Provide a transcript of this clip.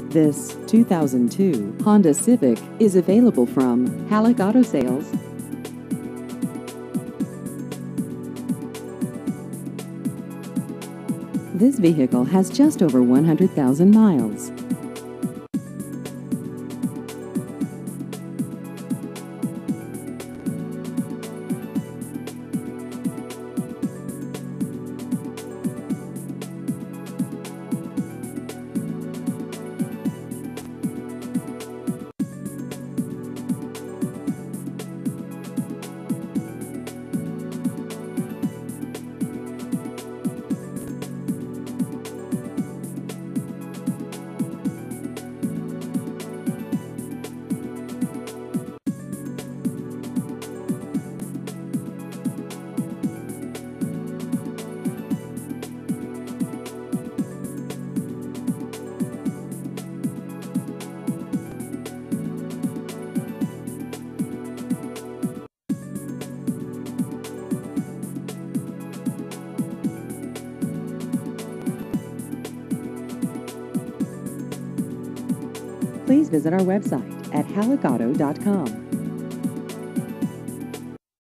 This 2002 Honda Civic is available from Halleck Auto Sales. This vehicle has just over 100,000 miles. Please visit our website at halleckauto.com.